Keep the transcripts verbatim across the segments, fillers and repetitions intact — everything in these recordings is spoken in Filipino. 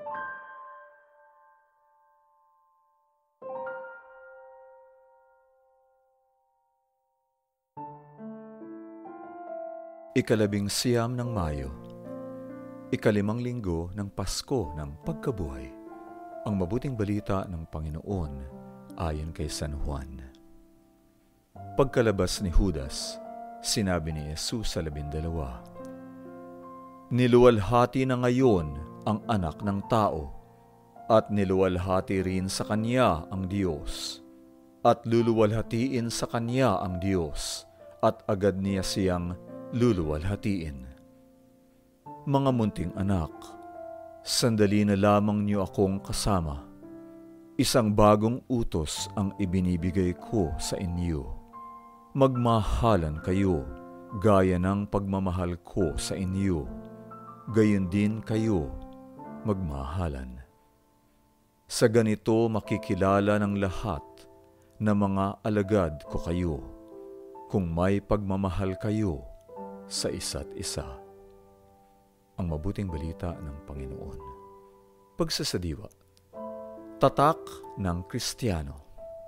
Ikalabing siyam ng Mayo, ikalimang linggo ng Pasko ng Pagkabuhay. Ang mabuting balita ng Panginoon ayon kay San Juan. Pagkalabas ni Judas, sinabi ni Jesus sa labindalawa, "Niluwalhati na ngayon ang anak ng tao, at niluwalhati rin sa kanya ang Diyos, at luluwalhatiin sa kanya ang Diyos, at agad niya siyang luluwalhatiin. Mga munting anak, sandali na lamang niyo akong kasama. Isang bagong utos ang ibinibigay ko sa inyo. Magmahalan kayo, gaya ng pagmamahal ko sa inyo. Gayon din kayo magmahalan. Sa ganito makikilala ng lahat na mga alagad ko kayo, kung may pagmamahal kayo sa isa't isa." Ang mabuting balita ng Panginoon. Pagsasadiwa. Tatak ng Kristiyano.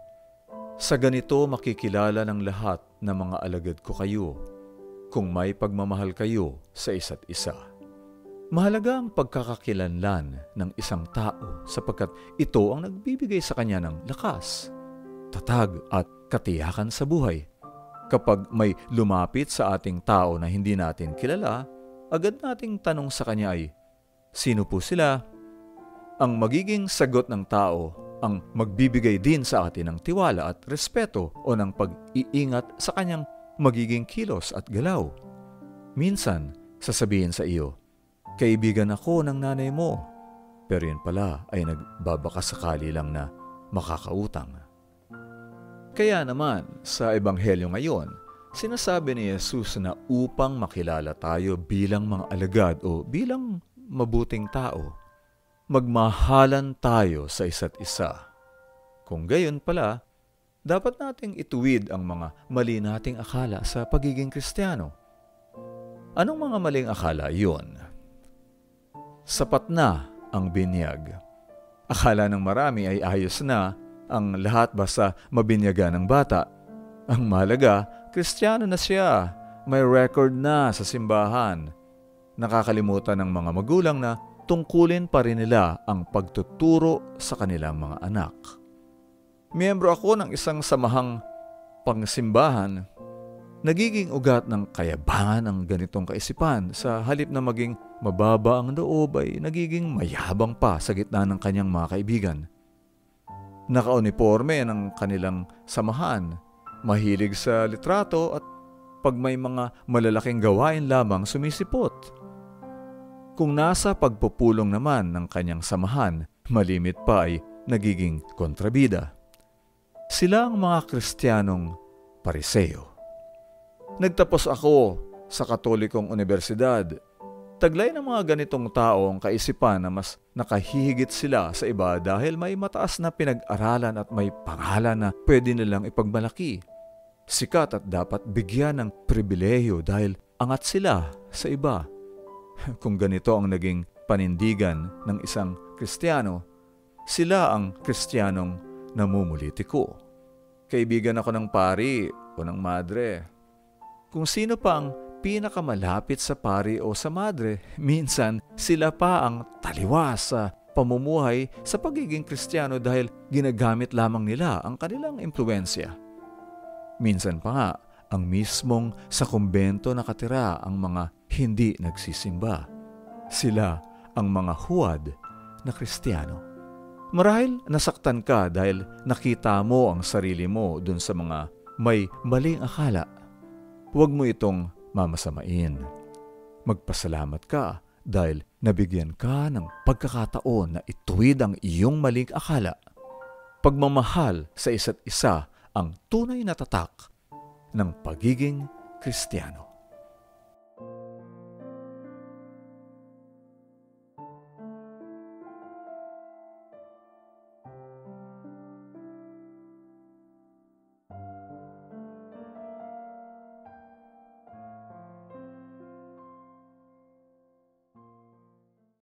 Sa ganito makikilala ng lahat na mga alagad ko kayo, kung may pagmamahal kayo sa isa't isa. Mahalaga ang pagkakakilanlan ng isang tao sapagkat ito ang nagbibigay sa kanya ng lakas, tatag at katiyakan sa buhay. Kapag may lumapit sa ating tao na hindi natin kilala, agad nating tanong sa kanya ay, "Sino po sila?" Ang magiging sagot ng tao ang magbibigay din sa atin ng tiwala at respeto o ng pag-iingat sa kanyang magiging kilos at galaw. Minsan, sasabihin sa iyo, "Kaibigan ako ng nanay mo," pero yun pala ay nagbabakasakali lang na makakautang. Kaya naman, sa Ebanghelyo ngayon, sinasabi ni Jesus na upang makilala tayo bilang mga alagad o bilang mabuting tao, magmahalan tayo sa isa't isa. Kung gayon pala, dapat nating ituwid ang mga mali nating akala sa pagiging Kristiyano. Anong mga maling akala iyon? Sapat na ang binyag. Akala ng marami ay ayos na ang lahat basta mabinyagan ng bata. Ang mahalaga, Kristiyano na siya, may record na sa simbahan. Nakakalimutan ng mga magulang na tungkulin pa rin nila ang pagtuturo sa kanilang mga anak. Miyembro ako ng isang samahang pangsimbahan. Nagiging ugat ng kayabangan ang ganitong kaisipan. Sa halip na maging mababa ang loob ay nagiging mayabang pa sa gitna ng kanyang mga kaibigan. Nakauniforme ng kanilang samahan, mahilig sa litrato at pag may mga malalaking gawain lamang sumisipot. Kung nasa pagpupulong naman ng kanyang samahan, malimit pa ay nagiging kontrabida. Sila ang mga Kristiyanong Pariseo. Nagtapos ako sa Katolikong Universidad. Taglay ng mga ganitong tao ang kaisipan na mas nakahihigit sila sa iba dahil may mataas na pinag-aralan at may pangalan na pwede nilang ipagmalaki. Sikat at dapat bigyan ng pribilehiyo dahil angat sila sa iba. Kung ganito ang naging panindigan ng isang Kristiyano, sila ang Kristiyanong namumulitiko. Kaibigan ako ng pari o ng madre. Kung sino pa ang pinakamalapit sa pari o sa madre, minsan sila pa ang taliwas sa pamumuhay sa pagiging Kristiyano dahil ginagamit lamang nila ang kanilang impluwensya. Minsan pa nga, ang mismong sa kumbento nakatira ang mga hindi nagsisimba. Sila ang mga huwad na Kristiyano. Marahil nasaktan ka dahil nakita mo ang sarili mo dun sa mga may maling akala. Huwag mo itong mamasamain. Magpasalamat ka dahil nabigyan ka ng pagkakataon na ituwid ang iyong maling akala. Pagmamahal sa isa't isa ang tunay na tatak ng pagiging Kristiyano.